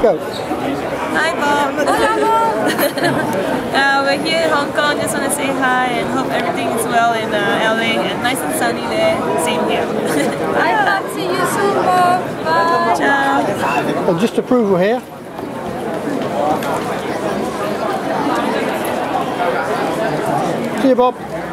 Go. Hi Bob. We're here in Hong Kong, just want to say hi and hope everything is well in LA and nice and sunny there. Same here. I can't see you soon, Bob. Bye. Ciao. And just to prove we're here. See you, Bob.